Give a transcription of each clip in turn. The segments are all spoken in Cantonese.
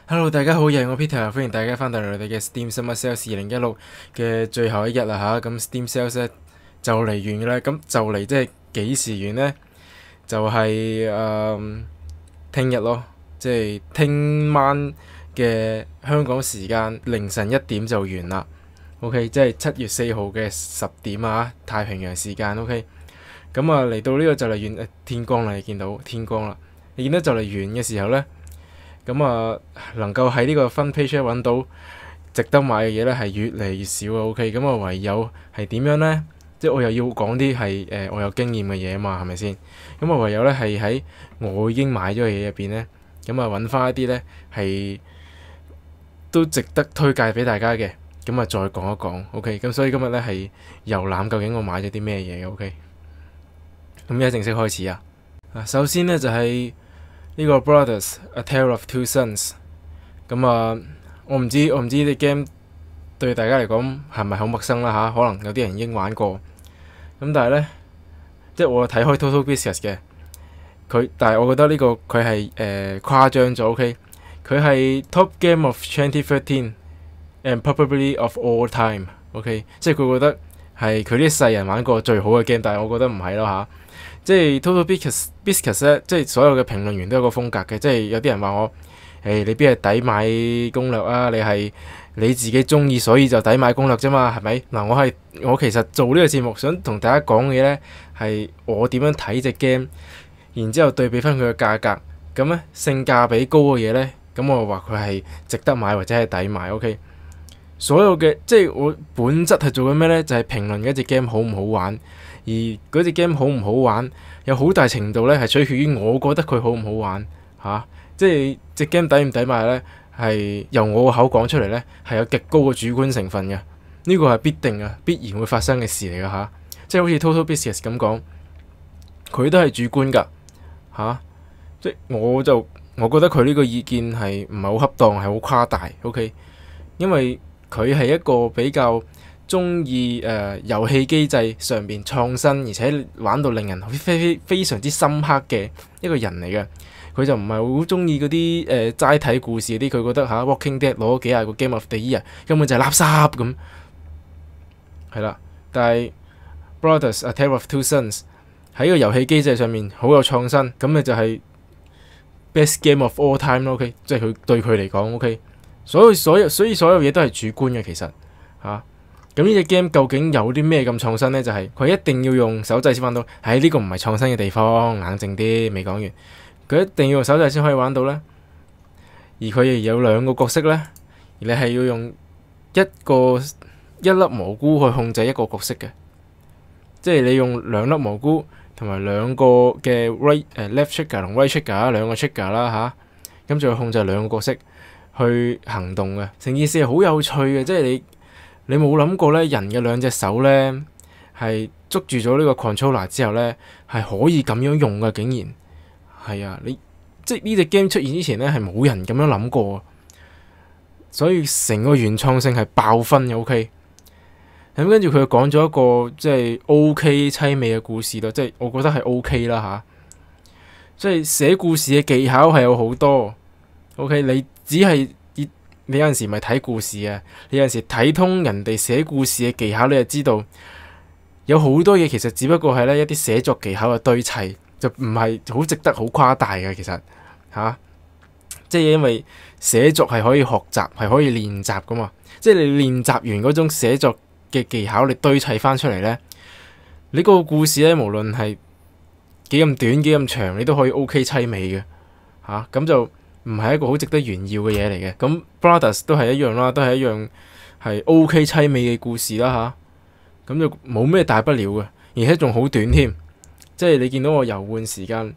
Hello，大家好，又係我 Peter，歡迎大家翻到嚟我哋嘅 Steam Summer Sales 2016嘅最後一日啦吓，咁 Steam Sales 咧就嚟完嘅啦，咁就嚟即係幾時完呢？就係聽日咯，即係聽晚嘅香港時間凌晨1點就完啦。OK，即係7月4號嘅10點啊，太平洋時間 OK。咁啊嚟到呢個就嚟完，天光啦，你見到天光啦，你見到就嚟完嘅時候呢。咁啊，能夠喺呢個分 page 揾到值得買嘅嘢呢，係越嚟越少啊。OK，咁啊，唯有係點樣呢？即係我又要講啲係我有經驗嘅嘢啊嘛，係咪先？咁啊，唯有呢係喺我已經買咗嘅嘢入邊呢，咁啊揾翻一啲呢係都值得推介俾大家嘅，咁啊再講一講。OK，咁所以今日呢係遊覽究竟我買咗啲咩嘢嘅。OK，咁而家正式開始啊！首先呢就係呢個 Brothers A Tale of Two Sons。咁啊，我唔知呢啲 game 對大家嚟講係咪好陌生啦吓，可能有啲人已經玩過。咁但係呢，即係我睇開 Total Biscuit 嘅但係我覺得呢個佢係誇張咗。OK，佢係 Top Game of 2013 and probably of all time。OK，即係佢覺得係佢呢世人玩過最好嘅 game，但係我覺得唔係咯吓。即係 Total Biscuit 咧，即係所有嘅評論員都有個風格嘅，即係有啲人話我，你邊係抵買攻略啊？你係你自己中意，所以就抵買攻略啫嘛，係咪？嗱，我其實做呢個節目想同大家講嘅呢，係我點樣睇隻 game，然之後對比翻佢嘅價格，咁呢性價比高嘅嘢呢，咁我話佢係值得買或者係抵買。OK，所有嘅即係我本質係做緊咩呢？就係評論嗰隻 game 好唔好玩。而嗰隻 game 好唔好玩，有好大程度咧係取決於我覺得佢好唔好玩嚇。即係隻 game 抵唔抵買呢？係由我個口講出嚟呢，係有極高嘅主觀成分嘅。呢個係必定嘅，必然會發生嘅事嚟㗎嚇。即係好似 Total Biscuit 咁講，佢都係主觀㗎嚇。即係我覺得佢呢個意見係唔係好恰當，係好誇大。OK，因為佢係一個比較中意遊戲機制上邊創新，而且玩到令人非常之深刻嘅一個人嚟嘅。佢就唔係好中意嗰啲齋睇故事嗰啲，佢覺得Walking Dead 攞幾廿個 Game of the Year 根本就係垃圾咁，係啦。但係 Brothers A Tale of Two Sons 喺個遊戲機制上面好有創新，咁咪就係 Best Game of All Time 咯。OK，即係佢對佢嚟講 OK，所以所有嘢都係主觀嘅其實嚇。咁呢隻 game 究竟有啲咩咁創新呢？就係佢一定要用手掣先玩到。呢個唔係創新嘅地方，冷靜啲，未講完。佢一定要用手掣先可以玩到呢。而佢亦有兩個角色呢，而你係要用一粒蘑菇去控制一個角色嘅，即係你用兩粒蘑菇同埋兩個嘅 left trigger 同 right trigger 兩個 trigger 啦嚇，咁就去控制兩個角色去行動嘅。成件事係好有趣嘅，即係你冇諗過咧，人嘅兩隻手咧係捉住咗呢個 controller 之後咧，係可以咁樣用嘅，竟然係啊！即係呢隻 game 出現之前咧，係冇人咁樣諗過，所以成個原創性係爆分嘅。OK，咁跟住佢講咗一個即係 OK 凄美嘅故事咯，即係我覺得係 OK 啦吓。即係寫故事嘅技巧係有好多。OK，你只係你有陣時咪睇故事啊，你有陣時睇通人哋寫故事嘅技巧，你就知道有好多嘢其實只不過係呢一啲寫作技巧嘅堆砌，就唔係好值得好誇大嘅。其實即係因為寫作係可以學習，係可以練習噶嘛。即係你練習完嗰種寫作嘅技巧，你堆砌翻出嚟呢，你個故事呢，無論係幾咁短幾咁長，你都可以 OK 凄美嘅咁就唔係一個好值得炫耀嘅嘢嚟嘅。咁 Brothers 都係一樣啦，都係一樣係 OK 凄美嘅故事啦咁就冇咩大不了嘅，而且仲好短添。即係你見到我遊玩時間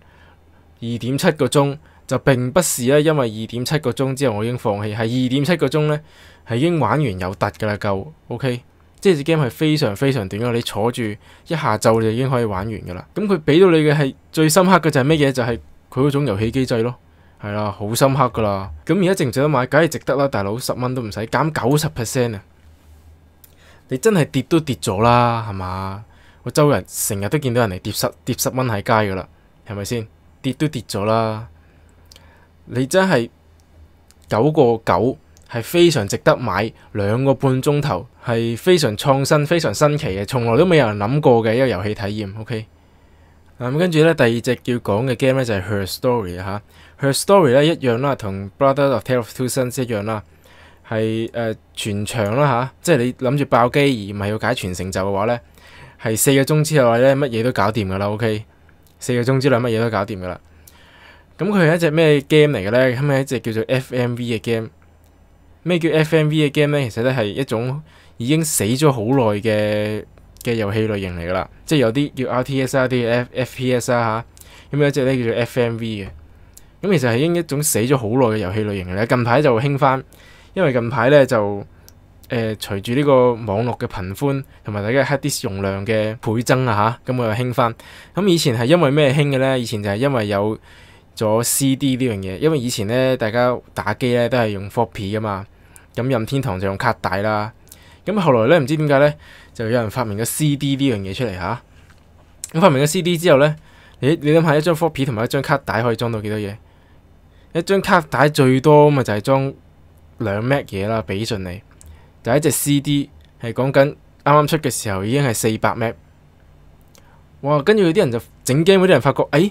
2.7個鐘，就並不是咧，因為2.7個鐘之後我已經放棄，係2.7個鐘呢，係已經玩完有突噶啦，夠 OK。即係隻 game 係非常非常短嘅，你坐住一下晝就已經可以玩完噶啦。咁佢俾到你嘅係最深刻嘅就係乜嘢？就係佢嗰種遊戲機制咯。係啦，好深刻噶啦。咁而家值唔值得買？梗係值得啦，大佬，10蚊都唔使減90%啊！你真係跌都跌咗啦，係嘛？我周日成日都見到人哋跌十蚊喺街噶啦，係咪先？跌都跌咗啦。你真係 9.9係非常值得買2.5個鐘頭，係非常創新、非常新奇嘅，從來都未有人諗過嘅一個遊戲體驗。OK，跟住咧第二隻要講嘅 game 咧就係 Her Story 嚇。Her Story 咧一樣啦，同 Brother of Tale of Two Sons 一樣啦，係全場啦嚇，即係你諗住爆機而唔係要解全成就嘅話咧，係4個鐘之內咧乜嘢都搞掂噶啦。OK， 4個鐘之內乜嘢都搞掂噶啦。咁佢係一隻咩 game 嚟嘅咧？咁係一隻叫做 FMV 嘅 game。咩叫 FMV 嘅 game 咧？其實咧係一種已經死咗好耐嘅遊戲類型嚟噶啦，即係有啲叫 RTS 啊，有啲 FPS 啊嚇。咁有一隻咧叫做 FMV 嘅。咁其實係已經一種死咗好耐嘅遊戲類型嚟咧。近排就興翻，因為近排咧就隨住呢個網絡嘅頻寬同埋大家 hard disk 容量嘅倍增啊嚇，咁我又興翻。咁以前係因為咩興嘅咧？以前就係因為有咗 CD 呢樣嘢，因為以前咧大家打機咧都係用 floppy 噶嘛。咁任天堂就用卡帶啦，咁後來咧唔知點解咧，就有人發明咗 CD 呢樣嘢出嚟嚇。咁發明咗 CD 之後咧，你諗下一張 floppy 同埋一張卡帶可以裝到幾多嘢？一張卡帶最多咪就係裝2 Meg 嘢啦，俾盡你。但係一隻 CD 係講緊啱啱出嘅時候已經係400 Meg。哇！跟住有啲人就整 game 嗰啲人發覺，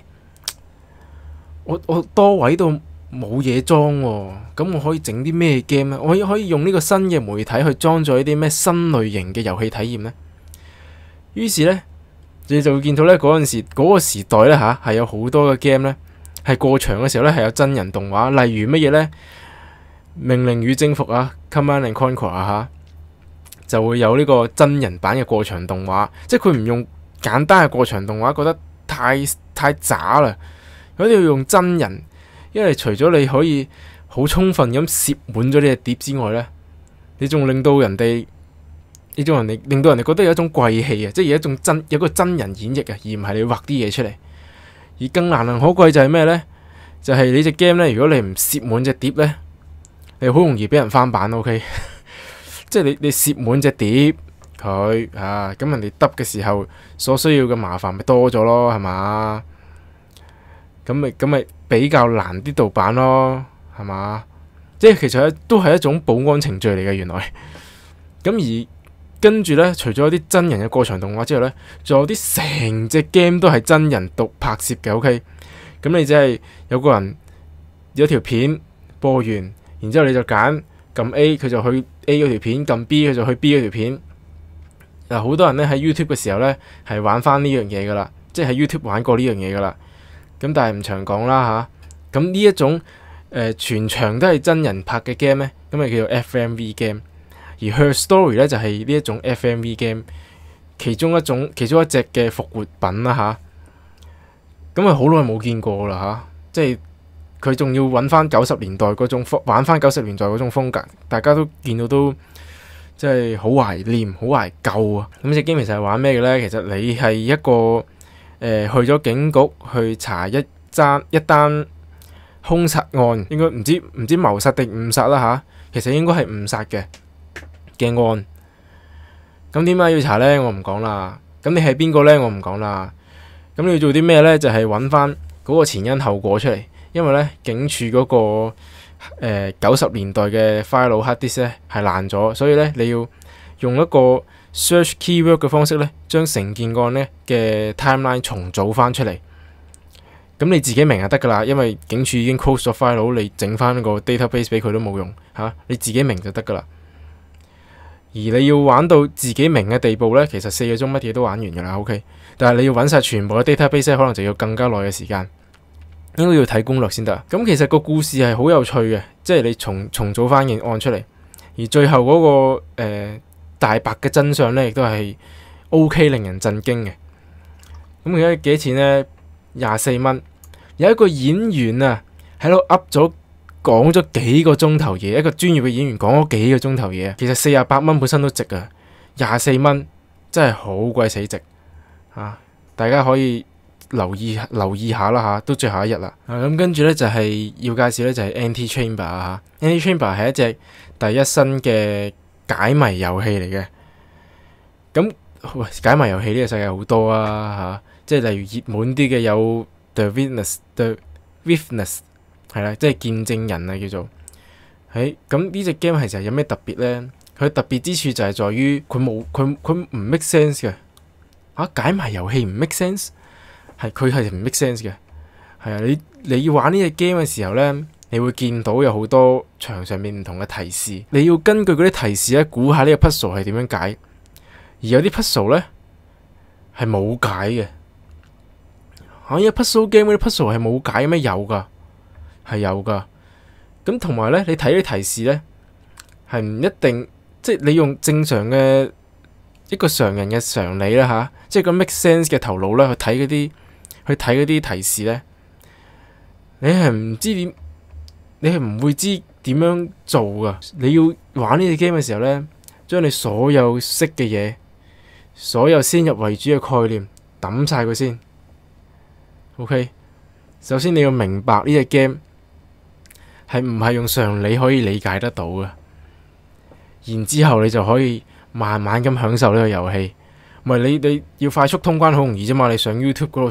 我多位到冇嘢裝喎，咁我可以整啲咩 game 咧？我可以用呢個新嘅媒體去裝咗一啲咩新類型嘅遊戲體驗呢？於是呢，你就會見到呢嗰陣時嗰個時代呢嚇係有好多嘅 game 呢係過場嘅時候呢係有真人動畫，例如乜嘢呢？命令與征服啊 ，Command and Conquer 啊嚇，就會有呢個真人版嘅過場動畫，即係佢唔用簡單嘅過場動畫，覺得太渣啦，佢哋要用真人。因為除咗你可以好充分咁攝滿咗呢隻碟之外呢，你仲令到人哋覺得有一種貴氣啊，即係有個真人演繹啊，而唔係你畫啲嘢出嚟。而更難能可貴就係咩呢？就係你隻 game 呢，如果你唔攝滿隻碟呢，你好容易俾人翻版。OK， 即係你攝滿隻碟佢啊，咁人哋得嘅時候所需要嘅麻煩咪多咗咯，係嘛？咁咪比較難啲盜版咯，係嘛？即係其實都係一種保安程序嚟嘅，原來。咁而跟住呢，除咗啲真人嘅過場動畫之後呢，仲有啲成隻 game 都係真人拍攝嘅。OK， 咁你只係有個人有條片播完，然之後你就撳 A， 佢就去 A 嗰條片；撳 B， 佢就去 B 嗰條片。嗱，好多人呢喺 YouTube 嘅時候呢，係玩翻呢樣嘢噶啦，即係喺 YouTube 玩過呢樣嘢噶啦。咁但係唔長講啦嚇，咁呢一種全場都係真人拍嘅 game 咧，咁咪叫做 FMV game。而 Her Story 咧就係呢一種 FMV game 其中一隻嘅復活品啦嚇。咁啊好耐冇見過啦嚇，即係佢仲要揾翻90年代嗰種玩翻90年代嗰種風格，大家都見到都即係好懷念、好懷舊啊。咁隻 game 其實係玩咩嘅咧？其實你係一個去咗警局去查一單兇殺案，應該唔知謀殺定誤殺啦嚇。其實應該係誤殺嘅案。咁點解要查呢？我唔講啦。咁你係邊個呢？我唔講啦。咁你要做啲咩呢？就係揾翻嗰個前因後果出嚟。因為呢，警署嗰個90年代嘅 file hard disk 咧係爛咗，所以呢，你要用一個 search keyword 嘅方式呢，將成件案呢嘅 timeline 重組翻出嚟。咁你自己明就得噶啦，因為警署已經 close 咗 file， 你整翻個 database 俾佢都冇用嚇，你自己明就得噶啦。而你要玩到自己明嘅地步呢，其實4個鐘乜嘢都玩完噶啦。OK， 但係你要揾晒全部嘅 database 可能就要更加耐嘅時間，應該要睇攻略先得。咁其實個故事係好有趣嘅，即係你重組翻件案出嚟，而最後嗰個大白嘅真相呢，亦都係 OK， 令人震驚嘅。咁而家幾錢呢？24蚊。有一個演員啊喺度講咗幾個鐘頭嘢，一個專業嘅演員講咗幾個鐘頭嘢。其實48蚊本身都值啊，24蚊真係好鬼死值啊！大家可以留意下啦嚇，都最後一日啦。咁跟住呢，就係要介紹呢，就係 Antichamber 啊嚇。Antichamber 係一隻第一身嘅解謎遊戲嚟嘅。咁解謎遊戲呢個世界好多啊嚇，即係例如熱門啲嘅有 The Witness 係啦，即係見證人啊叫做。 咁呢隻 game 其實有咩特別呢？佢特別之處就係在於佢唔 make sense 嘅。解謎遊戲唔 make sense， 佢係唔 make sense 嘅。係啊，你要玩呢隻 game 嘅時候呢，你會見到有好多牆上面唔同嘅提示，你要根據嗰啲提示咧估下呢個 puzzle 係點樣解。而有啲 puzzle 呢係冇解嘅。呢個 puzzle game 嗰啲 puzzle 係冇解咩？有噶，係有噶。咁同埋呢，你睇啲提示呢，係唔一定，即係你用正常嘅一個常人嘅常理啦即係個 make sense 嘅頭腦咧去睇嗰啲提示呢，你係唔知點，你係唔會知點樣做噶。你要玩呢隻 game 嘅時候呢，將你所有識嘅嘢，所有先入為主嘅概念抌晒佢先。OK， 首先你要明白呢隻 game 係唔係用常理可以理解得到嘅，然之後你就可以慢慢咁享受呢個遊戲。唔係你要快速通關好容易啫嘛，你上 YouTube 嗰度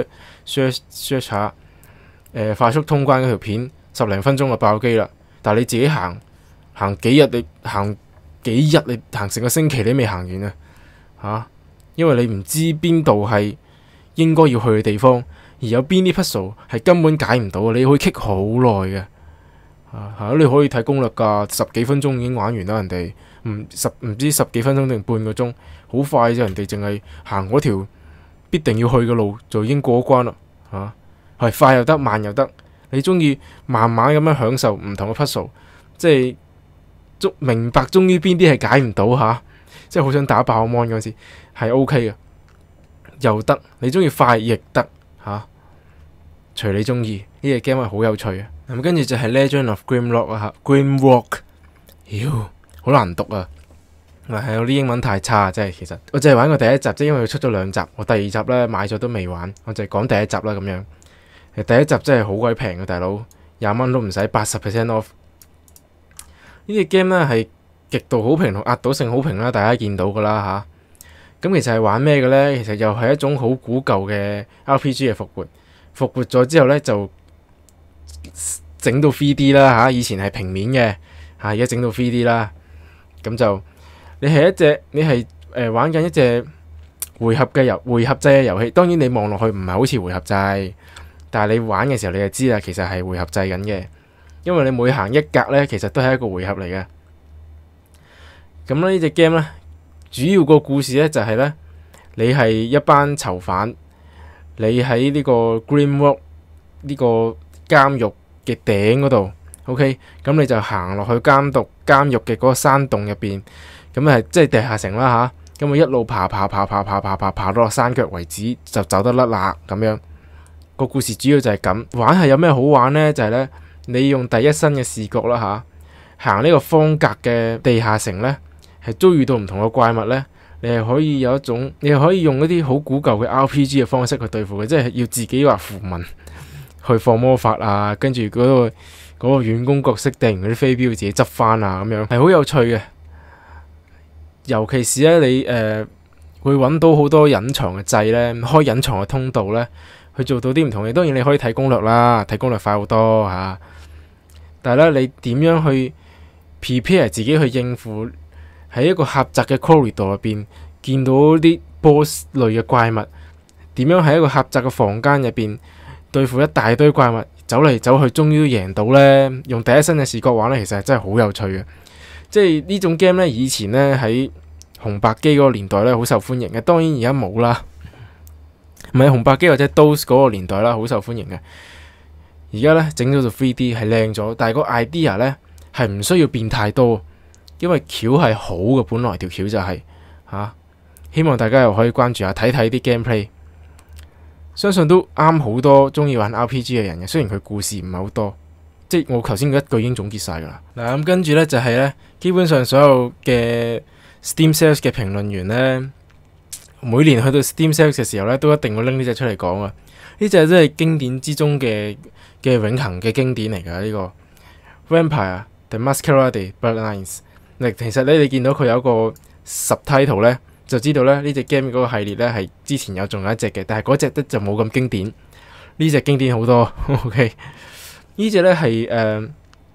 search 下，快速通關嗰條片10零分鐘就爆機啦。但係你自己行幾日，你行成個星期你未行完啊！因為你唔知邊度係應該要去嘅地方，而有邊啲 puzzle 係根本解唔到，你可以 kick 好耐嘅。你可以睇攻略噶，10幾分鐘已經玩完啦。人哋唔知10幾分鐘定半個鐘，好快啫。人哋淨係行嗰條必定要去嘅路就已經過關啦。係快又得，慢又得。你中意慢慢咁樣享受唔同嘅 puzzle，即係明白終於邊啲係解唔到即係好想打爆 mon 嗰時係 OK 嘅，又得。你中意快亦得隨你中意。呢隻 game 係好有趣嘅。咁跟住就係 Legend of Grimrock Grimrock， 好難讀啊！係我啲英文太差，真係。其實我淨係玩過第一集，即係因為佢出咗2集，我第2集咧買咗都未玩，我就係講第一集啦咁樣。第一集真係好鬼平嘅，大佬20蚊都唔使，80% off。呢隻 game 咧係極度好評同壓倒性好評啦，大家見到噶啦咁其實係玩咩嘅呢？其實又係一種好古舊嘅 RPG 嘅復活咗之後呢，就整到 3D 啦以前係平面嘅而家整到 3D 啦。咁就你係玩緊一隻回合制嘅遊戲。當然你望落去唔係好似回合制，但係你玩嘅時候你就知啦，其實係回合制緊嘅。因為你每行一格呢，其實都係一個回合嚟嘅。咁呢隻 game 呢，主要個故事呢，就係呢：你係一班囚犯，你喺呢個 Grimrock 呢個監獄嘅頂嗰度 ，OK， 咁你就行落去監獄嘅嗰個山洞入邊，咁即係地下城啦咁一路爬到落山腳為止，就走得甩啦咁樣。個故事主要就係咁。玩係有咩好玩呢？就係呢，你用第一身嘅視覺啦行呢個方格嘅地下城呢，係遭遇到唔同嘅怪物呢，你係可以用一啲好古舊嘅 RPG 嘅方式去對付嘅，即係要自己畫符文去放魔法跟住嗰個遠攻角色掟嗰啲飛鏢自己執翻咁樣，係好有趣嘅。尤其是呢，你會揾到好多隱藏嘅掣呢，開隱藏嘅通道呢，去做到啲唔同嘅。當然你可以睇攻略啦，睇攻略快好多但係咧，你點樣去 prepare 自己去應付喺一個狹窄嘅 corridor 入邊見到啲 boss 類嘅怪物？點樣喺一個狹窄嘅房間入邊對付一大堆怪物，走嚟走去，終於都贏到呢？用第一身嘅視覺玩呢，其實係真係好有趣嘅。即係呢種 game 呢，以前呢喺紅白機嗰個年代呢，好受歡迎嘅。當然而家冇啦，唔係紅白機或者 DOS 嗰個年代啦，好受歡迎嘅。而家呢，整咗做 3D 係靚咗，但係個 idea 呢係唔需要變太多，因為橋係好嘅，本來條橋就係希望大家又可以關注下睇睇啲 gameplay， 相信都啱好多中意玩 RPG 嘅人嘅。雖然佢故事唔係好多，即係我頭先嗰一句已經總結晒噶啦。嗱咁跟住呢，就係呢，基本上所有嘅 Steam Sales 嘅評論員呢，每年去到 Steam Sales 嘅時候呢，都一定會拎呢隻出嚟講啊。呢隻真係經典之中嘅永恆嘅經典嚟㗎。呢個 Vampire The Masquerade Bloodlines， 其實你見到佢有一個 subtitle 呢，就知道呢隻 game 嗰個系列呢係之前仲有一隻嘅，但係嗰隻就冇咁經典，呢隻經典好多。OK， 呢隻呢係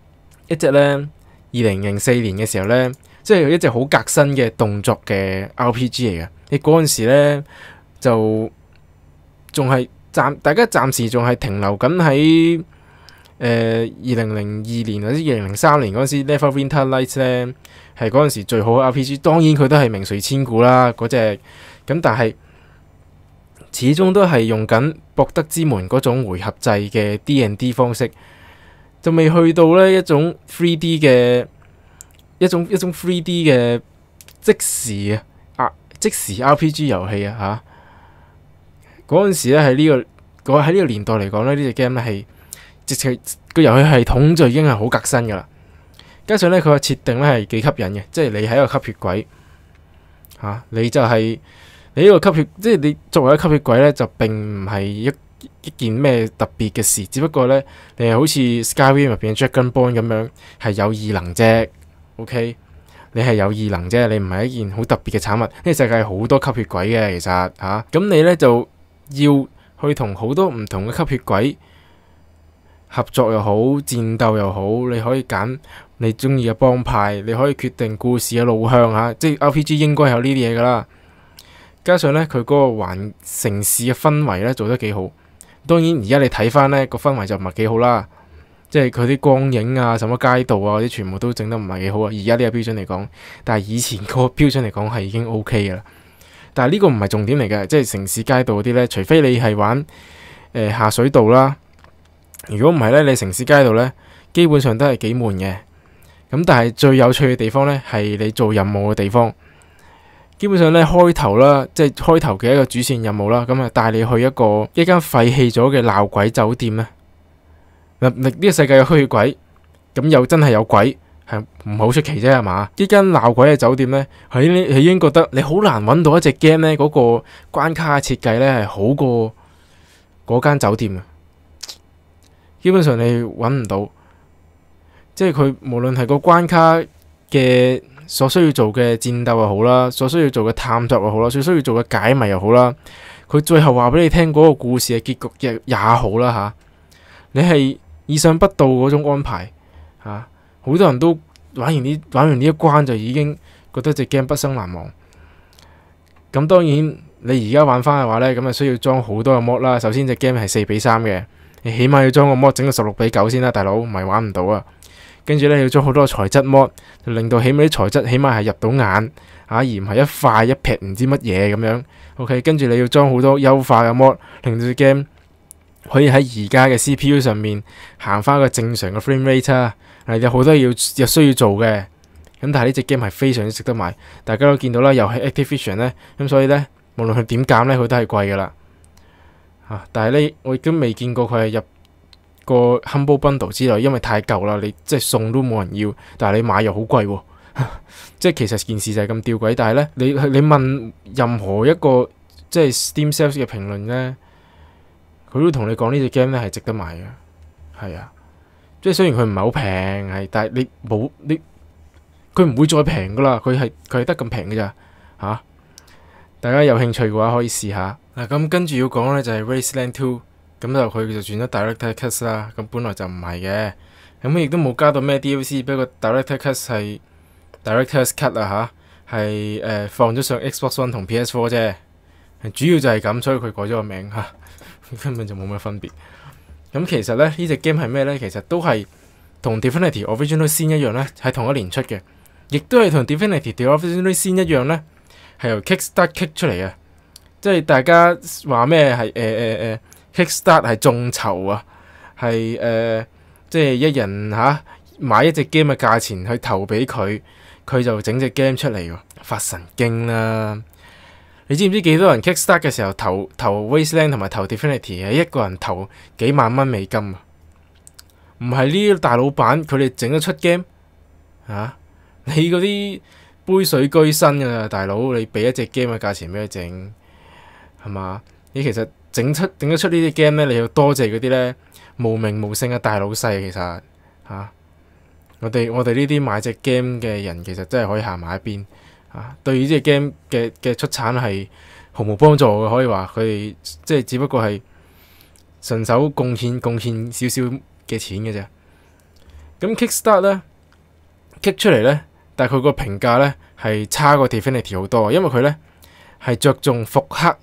一隻呢2004年嘅時候呢，即係一隻好革新嘅動作嘅 RPG 嚟嘅。你嗰陣時呢就仲係大家暫時仲係停留緊喺2002年或者2003年嗰陣時 Neverwinter Nights 呢，係嗰陣時最好嘅 RPG。當然佢都係名垂千古啦嗰隻，咁但係始終都係用緊博德之門嗰種回合制嘅 D&D 方式，就未去到呢一種 3D 嘅一種 3D 嘅即時 RPG 遊戲啊嚇！嗰陣時咧喺呢個年代嚟講咧，呢隻 game 咧係直情個遊戲系統就已經係好革新噶啦。加上咧佢個設定咧係幾吸引嘅，即係你係一個吸血鬼嚇，你就係你呢個吸血，即係你作為一個吸血鬼咧，就並唔係一件咩特別嘅事，只不過咧你係好似 Skyrim 入邊嘅 Dragonborn 咁樣係有異能啫。OK。你係有異能啫，你唔係一件好特別嘅產物。呢個世界好多吸血鬼嘅，其實嚇。咁你呢就要去同好多唔同嘅吸血鬼合作又好，戰鬥又好，你可以揀你中意嘅幫派，你可以決定故事嘅路向嚇。即係 RPG 應該有呢啲嘢噶啦。加上呢，佢嗰個城市嘅氛圍呢做得幾好。當然而家你睇翻呢個氛圍就唔係幾好啦。即係佢啲光影啊，什麼街道啊，嗰啲全部都整得唔係幾好啊。而家呢個標準嚟講，但係以前嗰個標準嚟講係已經 OK 嘅啦。但係呢個唔係重點嚟嘅，即係城市街道嗰啲呢，除非你係玩下水道啦。如果唔係呢，你城市街道呢，基本上都係幾悶嘅。咁但係最有趣嘅地方呢，係你做任務嘅地方。基本上呢，開頭啦，即係開頭嘅一個主線任務啦，咁啊帶你去一間廢棄咗嘅鬧鬼酒店呢。呢個世界有吸血鬼，咁又真係有鬼，係唔好出奇啫係嘛？呢間鬧鬼嘅酒店呢，你已經覺得你好難揾到一隻 game 呢嗰個關卡嘅設計呢係好過嗰間酒店嘅。基本上你揾唔到，即係佢無論係個關卡嘅所需要做嘅戰鬥又好啦，所需要做嘅探索又好啦，所需要做嘅解謎又好啦，佢最後話俾你聽嗰個故事嘅結局也好啦嚇，你係意想不到嗰種安排嚇，好多人都玩完呢一關就已經覺得隻 game 畢生難忘。咁當然你而家玩翻嘅話呢，咁啊需要裝好多嘅 mod 啦。首先隻 game 係4:3嘅，你起碼要裝個 mod 整到16:9先啦，大佬唔係玩唔到啊。跟住呢，要裝好多材質 mod，就令到起碼啲材質起碼係入到眼而唔係一塊一撇唔知乜嘢咁樣。OK， 跟住你要裝好多優化嘅 mod，令到隻 game可以喺而家嘅 CPU 上面行翻個正常嘅 frame rate 啊，有好多有需要做嘅。咁但係呢隻 game 係非常之值得買，大家都見到啦，又係 Activision 呢，咁所以呢，無論佢點減呢，佢都係貴噶啦。但係呢，我亦都未見過佢係入個 Humble Bundle 之類，因為太舊啦，你即係送都冇人要，但係你買又好貴喎。即係其實件事就係咁吊詭，但係呢，你問任何一個即係 Steam Sales 嘅評論呢，佢都同你講呢隻 game 咧係值得買嘅，係啊，即係雖然佢唔係好平，係，但係佢唔會再平噶啦，佢係得咁平嘅咋嚇？大家有興趣嘅話可以試下。嗱，咁跟住要講呢就係 Wasteland 2，咁就佢就轉咗 Director's Cut 啦，咁本來就唔係嘅，咁亦都冇加到咩 DLC，不過 Director's Cut 係 Director's Cut 啊嚇，係放咗上 Xbox One 同 PS4 啫，主要就係咁，所以佢改咗個名嚇。根本就冇乜分別。咁其實呢隻 game 係咩呢？其實都係同 Divinity Original Sin 一樣呢，係同一年出嘅，亦都係同 Divinity Original Sin 一樣呢，係由 Kickstart kick 出嚟嘅。即係大家話咩係Kickstart 係眾籌啊，係即係一人買一隻 game 嘅價錢去投俾佢，佢就整隻 game 出嚟喎，發神經啦！你知唔知幾多人 Kickstart 嘅時候投 Wasteland 同埋投 Divinity 係一個人投幾萬蚊美金啊？唔係呢啲大老闆佢哋整得出 game 你嗰啲杯水車薪㗎，大佬，你俾一隻 game 嘅價錢俾佢整係嘛？你其實整得出呢啲 game 咧，你要多謝嗰啲咧無名無姓嘅大老細。其實我哋呢啲買隻 game 嘅人，其實真係可以行埋一邊。對於呢隻 game 嘅出產係毫無幫助嘅，可以話佢哋即係只不過係順手貢獻少少嘅錢嘅啫。 咁 Kickstart 咧 kick 出嚟咧，但係佢個評價咧係差過 Divinity 好多，因為佢咧係着重復刻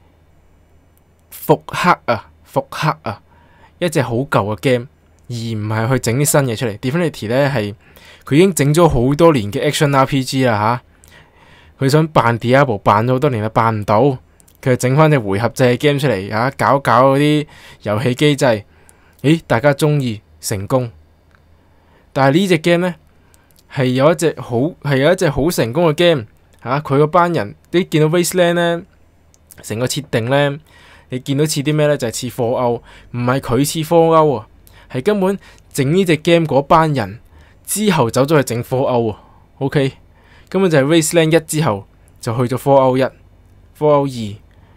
一隻好舊嘅 game，而唔係去整啲新嘢出嚟。Divinity 咧係佢已經整咗好多年嘅 Action RPG 啦嚇，佢想扮 Diablo 扮咗好多年啦，扮唔到，佢就整翻隻回合制嘅 game 出嚟嚇，搞嗰啲遊戲機制，咦大家中意成功，但係呢隻 game 咧係有一隻好成功嘅 game 嚇，佢嗰班人你見到 Wasteland 咧成個設定咧。你見到似啲咩呢？就係似Fallout，唔係佢似Fallout啊，係根本整呢隻 game 嗰班人之後走咗去整Fallout啊。OK，根本就係 Wasteland 1之後就去咗Fallout 1、Fallout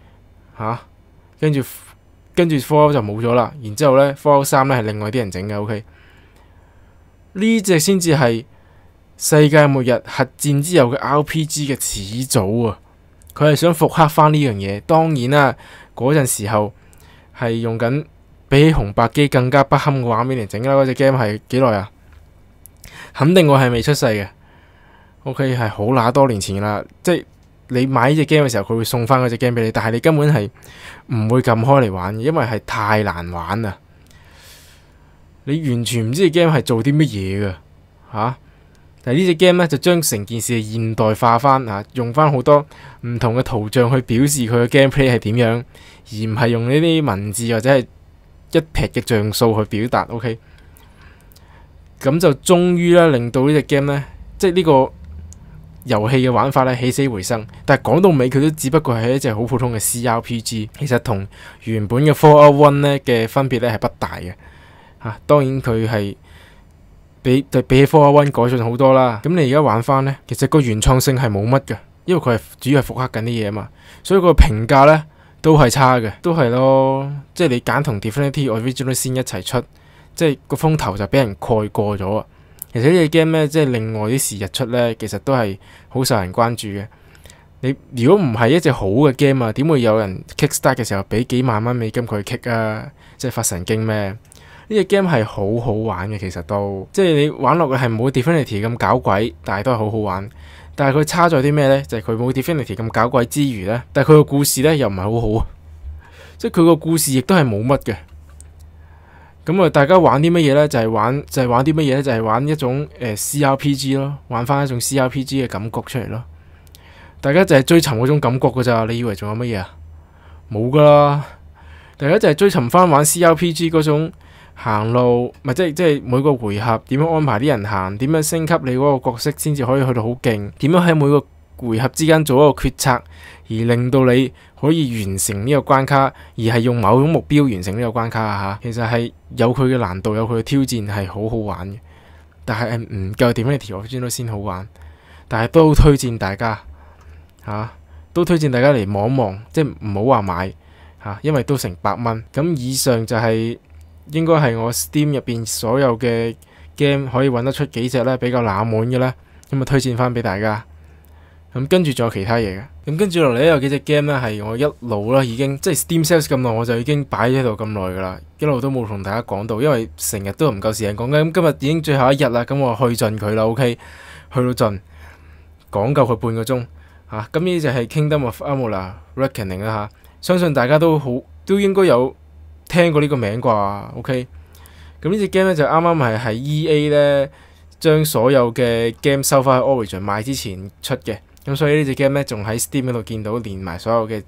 2嚇，跟住 Fallout 就冇咗啦。然之後呢 Fallout 3呢係另外啲人整嘅。OK，呢隻先至係世界末日核戰之後嘅 RPG 嘅始祖啊！佢係想復刻翻呢樣嘢，當然啦。嗰陣時候係用緊比起紅白機更加不堪嘅畫面嚟整啦。嗰隻 game 係幾耐啊？肯定我係未出世嘅。OK， 係好乸多年前啦。即係你買呢隻 game 嘅時候，佢會送翻嗰隻 game 俾你，但係你根本係唔會撳開嚟玩嘅，因為係太難玩啦。你完全唔知隻 game 係做啲乜嘢㗎嚇。但係呢隻 game 咧就將成件事現代化翻嚇，用翻好多唔同嘅圖像去表示佢嘅 gameplay 係點樣，而唔係用呢啲文字或者係一撇嘅像素去表達。OK， 咁就終於咧令到呢隻 game 咧，即係呢個遊戲嘅玩法咧起死回生。但係講到尾，佢都只不過係一隻好普通嘅 CRPG， 其實同原本嘅 Fallout 1咧嘅分別咧係不大嘅嚇。當然佢係比起 Fallout 1改進好多啦。咁你而家玩翻呢，其實個原創性係冇乜嘅，因為佢係主要係復刻緊啲嘢啊嘛，所以個評價呢都係差嘅，都係咯。即係你揀同 Divinity Original Sin 一齊出，即係個風頭就俾人蓋過咗啊。其實呢隻 game 呢，即係另外啲時日出呢，其實都係好受人關注嘅。你如果唔係一隻好嘅 game 啊，點會有人 Kickstart 嘅時候俾幾萬蚊美金佢 kick 啊？即係發神經咩？呢隻 game 係好好玩嘅，其實都即係你玩落去係冇 Divinity 咁搞鬼，但係都係好好玩。但係佢差在啲咩呢？就係佢冇 Divinity 咁搞鬼之餘呢，但係佢個故事呢又唔係好好，即係佢個故事亦都係冇乜嘅。咁啊，大家玩啲乜嘢呢？就係玩啲乜嘢呢？就係玩一種CRPG 咯，玩翻一種 CRPG 嘅感覺出嚟咯。大家就係追尋嗰種感覺噶咋？你以為仲有乜嘢啊？冇噶啦，大家就係追尋翻玩 CRPG 嗰種。行路咪即係每個回合點樣安排啲人行，點樣升級你嗰個角色先至可以去到好勁，點樣喺每個回合之間做一個決策，而令到你可以完成呢個關卡，而係用某種目標完成呢個關卡啊嚇。其實係有佢嘅難度，有佢嘅挑戰，係好好玩嘅。但係唔夠Divinity Original Sin好玩，但係都推薦大家都推薦大家嚟望一望，即係唔好話買因為都成百蚊。咁以上就係應該係我 Steam 入邊所有嘅 game 可以揾得出幾隻咧比較冷門嘅咧，咁啊推薦翻俾大家。咁跟住仲有其他嘢嘅，咁跟住落嚟咧有幾隻 game 咧係我一路啦已經即係 Steam Sales 咁耐，我就已經擺喺度咁耐噶啦，一路都冇同大家講到，因為成日都唔夠時間講嘅。咁今日已經最後一日啦，咁我去盡佢啦 ，OK， 去到盡，講夠佢半個鐘嚇。咁呢就係 Kingdom of Amalur Reckoning 啦嚇，相信大家都應該有聽過呢個名啩 ，OK？ 咁呢隻 game 咧就啱啱係 EA 咧將所有嘅 game 收翻去 Origin 賣之前出嘅，咁所以呢隻 game 咧仲喺 Steam 嗰度見到連埋所有嘅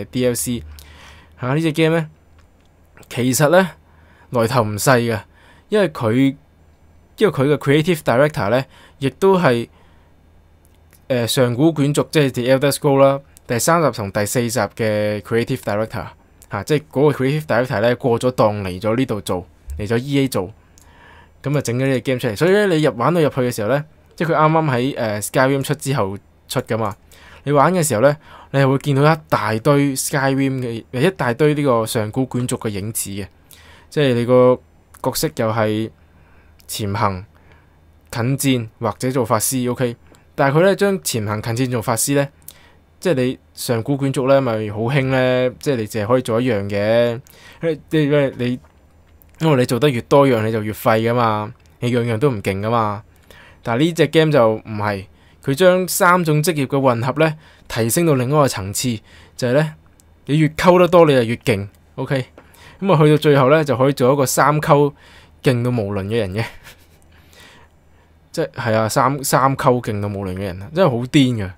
DLC 嚇。呢隻 game 咧其實咧來頭唔細嘅，因為佢嘅 Creative Director 咧亦都係上古卷軸即係 The Elder Scrolls 啦第3集同第4集嘅 Creative Director。即係嗰個 Creative Director 咧過咗檔嚟咗呢度做，嚟咗 EA 做，咁啊整咗呢隻 game 出嚟。所以咧你玩到入去嘅時候咧，即係佢啱啱喺Skyrim 出之後出噶嘛。你玩嘅時候咧，你係會見到一大堆 Skyrim 嘅一大堆呢個上古卷軸嘅影子嘅，即係你個角色又係潛行、近戰或者做法師 OK。但係佢咧將潛行、近戰做法師咧。即係你上古卷軸咧，咪好興咧？即係你淨係可以做一樣嘅，因為你做得越多樣，你就越廢噶嘛。 你樣樣都唔勁噶嘛。但係呢隻 game 就唔係，佢將3種職業嘅混合呢提升到另一個層次，就係呢：你越溝得多，你就越勁。OK， 咁啊去到最後呢，就可以做一個3溝勁到無倫嘅人嘅，即係啊三溝勁到無倫嘅人啊，真係好癲噶。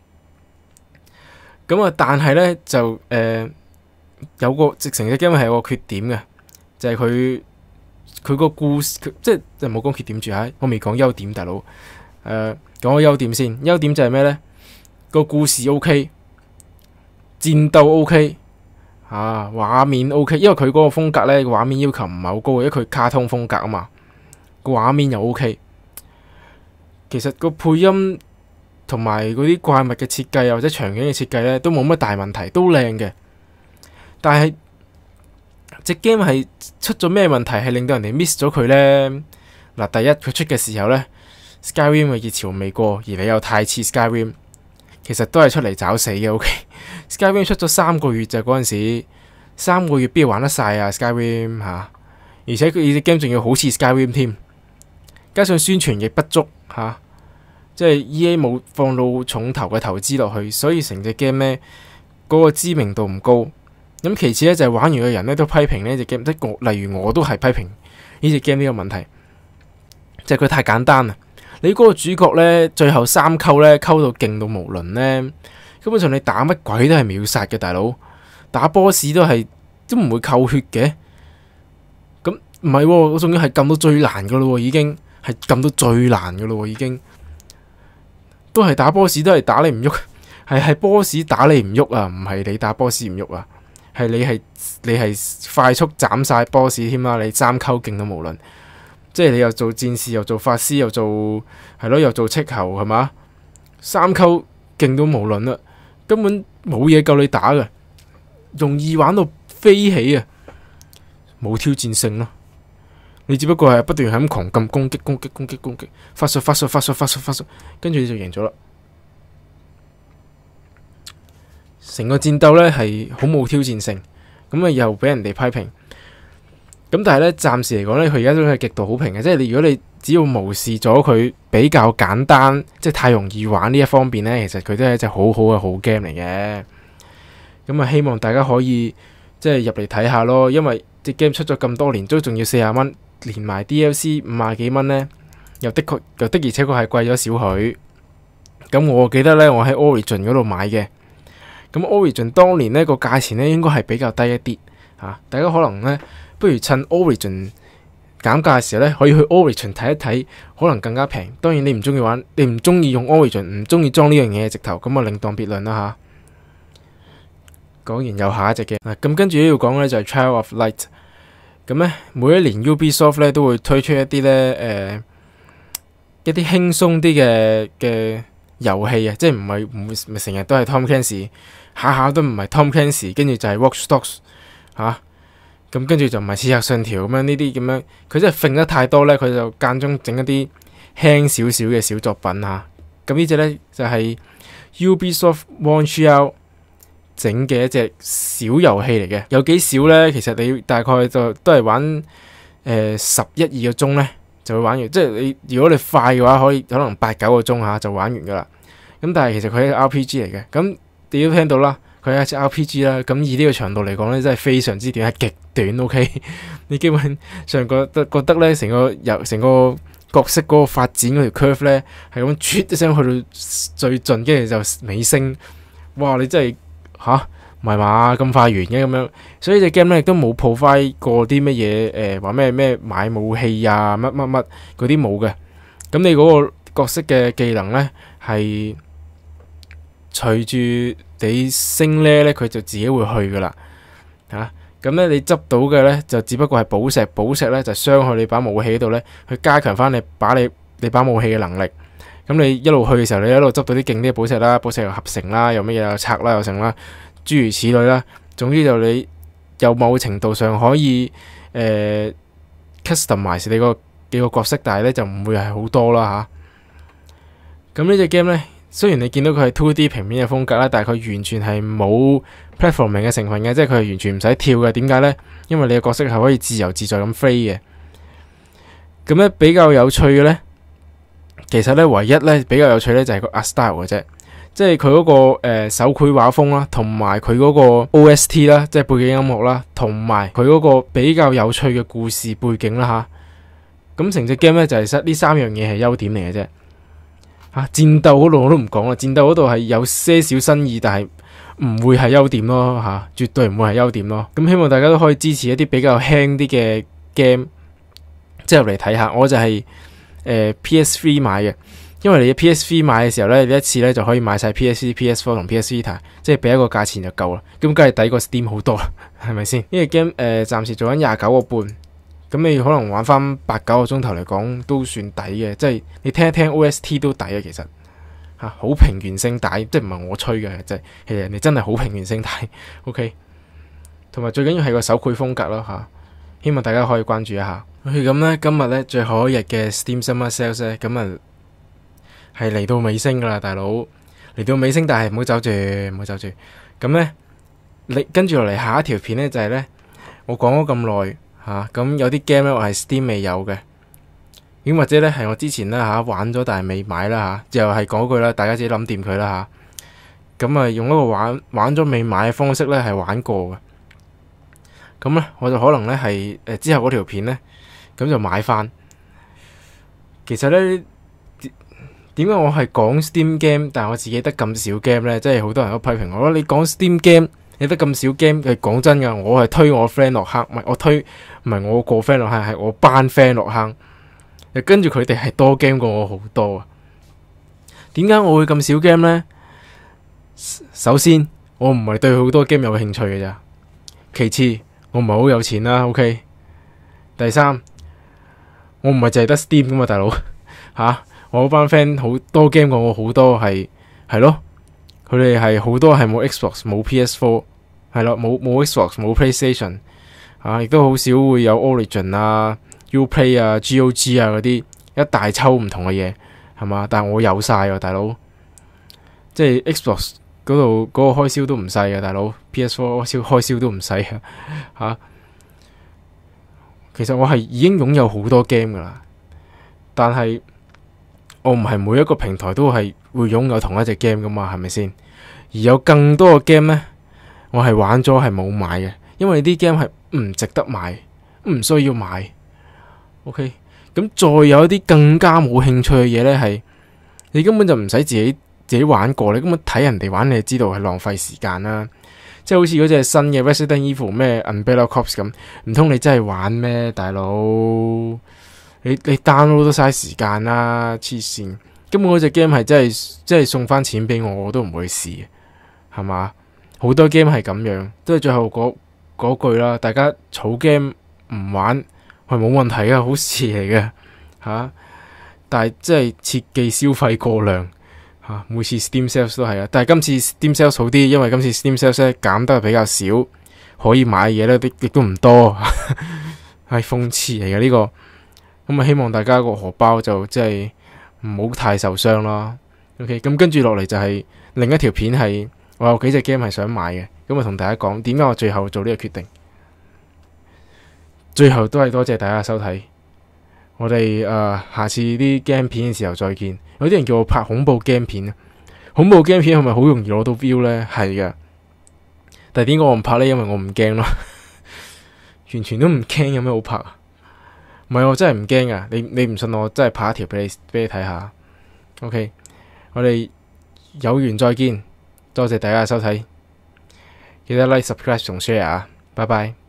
咁啊，但係呢，就有個直情隻 game 係有個缺點嘅，就係佢個故事，即係冇講缺點住嚇，我未講優點，大佬。講個優點先，優點就係咩呢？個故事 OK， 戰鬥 OK， 畫面 OK， 因為佢嗰個風格呢，畫面要求唔係好高嘅，因為佢卡通風格啊嘛，個畫面又 OK。其實個配音同埋嗰啲怪物嘅設計或者場景嘅設計呢，都冇乜大問題，都靚嘅。但係隻 game 係出咗咩問題，係令到人哋 miss 咗佢呢？嗱，第一佢出嘅時候呢， Skyrim 嘅熱潮未過，而你又太似 Skyrim， 其實都係出嚟找死嘅。OK，Skyrim 出咗3個月就嗰陣時，3個月邊度玩得晒啊 Skyrim 嚇？而且佢隻 game 仲要好似 Skyrim 添，加上宣傳亦不足嚇。即係 EA 冇放到重頭嘅投資落去，所以成隻 game 呢嗰個知名度唔高。咁其次呢，就係玩完嘅人呢都批評呢隻 game，即係例如我都係批評呢隻 game 呢個問題，即係佢太簡單啦。你嗰個主角呢，最後3溝呢溝到勁到無倫呢，根本上你打乜鬼都係秒殺嘅，大佬打 boss 都唔會扣血嘅。咁唔係，我仲要係撳到最難噶咯，已經係撳到最難噶咯，已經。都係打 boss 都係打你唔喐，係 boss 打你唔喐啊，唔係你打 boss 唔喐啊，係你係快速斬晒 boss 添啦，你3溝勁到無倫，即係你又做戰士又做法師又做係咯，又做斥候係嘛，3溝勁到無倫啦，根本冇嘢夠你打嘅，容易玩到飛起啊，冇挑戰性咯。你只不過係不斷係咁狂撳攻擊，發術，跟住你就贏咗啦。成個戰鬥呢係好冇挑戰性，咁啊又俾人哋批評。咁但係呢，暫時嚟講呢，佢而家都係極度好評嘅。即係如果你只要無視咗佢比較簡單，即係太容易玩呢一方面呢，其實佢都係一隻好好嘅好 game 嚟嘅。咁啊，希望大家可以即係入嚟睇下咯，因為隻 game 出咗咁多年，都仲要40蚊。連埋 DLC 50幾蚊呢，又的而且確係貴咗少許。咁我記得呢，我喺 Origin 嗰度買嘅。咁 Origin 當年呢個價錢呢應該係比較低一啲嚇。大家可能呢，不如趁 Origin 減價嘅時候呢，可以去 Origin 睇一睇，可能更加平。當然你唔中意玩，你唔中意用 Origin， 唔中意裝呢樣嘢直頭，咁啊另當別論啦嚇。講完又下一隻嘅咁跟住要講呢就係 Child of Light。咁咧，每一年 Ubisoft 咧都會推出一啲咧一啲輕鬆啲嘅遊戲啊，即係唔會成日都係 Tom Clancy， 下下都唔係 Tom Clancy， 跟住就係 Watch Dogs 嚇，咁跟住就唔係刺客信條咁樣呢啲咁樣，佢真係揈得太多咧，佢就間中整一啲輕少少嘅小作品嚇。咁呢隻咧就係 Ubisoft Montreal整嘅一隻小遊戲嚟嘅，有幾少呢？其實你大概就都係玩11-12個鐘呢就會玩完。即係如果你快嘅話，可能8-9個鐘嚇就玩完噶啦。咁但係其實佢係 RPG 嚟嘅。咁你都聽到啦，佢係一隻 RPG 啦。咁以呢個長度嚟講呢，真係非常之短，係極短。OK， 你基本上覺得呢成個角色嗰個發展嗰條 curve 呢，係咁啜一聲去到最盡，跟住就尾聲。哇！你真係〜唔係嘛咁快完嘅咁樣，所以隻 game 咧亦都冇 provide 過啲乜嘢話咩買武器啊乜嗰啲冇嘅。咁你嗰個角色嘅技能咧係隨住你升呢，佢就自己會去噶啦嚇。咁咧你執到嘅咧就只不過係寶石咧就傷害你把武器喺度咧，去加強翻你把武器嘅能力。咁你一路去嘅時候，你一路執到啲勁啲嘅寶石啦，寶石又合成啦，又乜嘢又拆啦又成啦，諸如此類啦。總之就你有某程度上可以customize 你幾個角色，但係咧就唔會係好多啦嚇。咁呢隻 game 咧，雖然你見到佢係 2D 平面嘅風格啦，但係佢完全係冇 platforming 嘅成分嘅，即係佢係完全唔使跳嘅。點解咧？因為你嘅角色係可以自由自在咁飛嘅。 咁咧比較有趣嘅咧，其實咧唯一咧比較有趣咧就係個 art style 嘅啫，即係佢嗰個手繪畫風啦，同埋佢嗰個 OST 啦，即係背景音樂啦，同埋佢嗰個比較有趣嘅故事背景啦吓。咁成隻 game 咧就係呢三樣嘢係優點嚟嘅啫。戰鬥嗰度我都唔講啦，戰鬥嗰度係有些少新意，但係唔會係優點咯絕對唔會係優點咯。咁希望大家都可以支持一啲比較輕啲嘅 game， 即係入嚟睇下。我就係PS3 買嘅，因為你 PS3 買嘅時候咧，你一次咧就可以買晒 PS3、PS4 同 PS Vita， 即係俾一個價錢就夠啦。咁梗係抵過 Steam 好多啦，係咪先？呢個 game 暫時做緊29個半。咁你可能玩翻8-9個鐘頭嚟講都算抵嘅，即係你聽一聽 OST 都抵啊！其實好平原聲帶，即係唔係我吹嘅，即係其實人哋真係好平原聲帶。OK， 同埋最緊要係個手繪風格咯希望大家可以關注一下。咁呢，今日呢最後一日嘅 Steam Summer Sales 呢，咁啊係嚟到尾聲噶啦，大佬嚟到尾聲，但係唔好走住，唔好走住。咁呢，你跟住落嚟下一條片呢，就係呢，我講咗咁耐。咁有啲 game 咧我係 Steam 未有嘅，咁或者咧係我之前啦玩咗但係未買啦又係講句啦，大家自己諗掂佢啦咁啊用一個玩咗未買嘅方式咧係玩過嘅，咁咧我就可能咧係之後嗰條片咧咁就買翻。其實咧點解我係講 Steam game，但係我自己得咁少 game 咧？即係好多人都批評我，你講 Steam game。你得咁少 game，講真噶，我係推我 friend 落坑，唔係我個 friend 落坑，係我班 friend 落坑。跟住佢哋係多 game 過我好多啊。點解我會咁少 game 呢？首先，我唔係對好多 game 有興趣嘅咋。其次，我唔係好有錢啦。OK。第三，我唔係淨係得 Steam 噶嘛，大佬我班 friend 好多 game 過我好多，係咯。佢哋係好多係冇 Xbox 冇 PS4 係咯，冇 Xbox 冇 PlayStation 亦都好少會有 Origin Uplay GOG 嗰啲一大抽唔同嘅嘢係嘛，但係我有晒啊大佬，即係 Xbox 嗰度嗰個開銷都唔細啊大佬， PS4 開銷都唔細其實我係已經擁有好多 game 噶啦，但係我唔係每一個平台都係會擁有同一隻 game 噶嘛，係咪先？而有更多嘅 game 呢，我係玩咗係冇買嘅，因為啲 game 係唔值得買，唔需要買。OK， 咁再有一啲更加冇興趣嘅嘢呢，係你根本就唔使自己玩過，你根本睇人哋玩，你就知道係浪費時間啦。即係好似嗰隻新嘅 Resident Evil 咩 Umbrella Corps 咁，唔通你真係玩咩，大佬？你 download 都嘥時間啦，黐線！根本嗰隻 game 係真係送翻錢俾我都唔會試，係嘛？好多 game 係咁樣，都係最後嗰句啦。大家儲 game 唔玩係冇問題嘅，好事嚟嘅但係真係切忌消費過量每次 Steam Sales 都係啊，但係今次 Steam Sales 好啲，因為今次 Steam Sales 咧減得比較少，可以買嘢咧亦都唔多，係諷刺嚟嘅呢個。咁希望大家個荷包就即係唔好太受傷啦。OK， 咁跟住落嚟就係另一條片，係我有幾隻 game 係想買嘅，咁同大家講點解我最後做呢個決定。最後都係多謝大家收睇，我哋下次啲 game 片嘅時候再見。有啲人叫我拍恐怖 game 片，恐怖 game 片係咪好容易攞到 view 呢？係嘅，但係點解我唔拍呢？因為我唔驚咯，完全都唔驚，有咩好拍啊？唔係，我真係唔驚啊！你唔信我，真係拍一條俾你睇下。OK， 我哋有緣再見，多謝大家嘅收睇，記得 like、subscribe 同 share 啊！拜拜。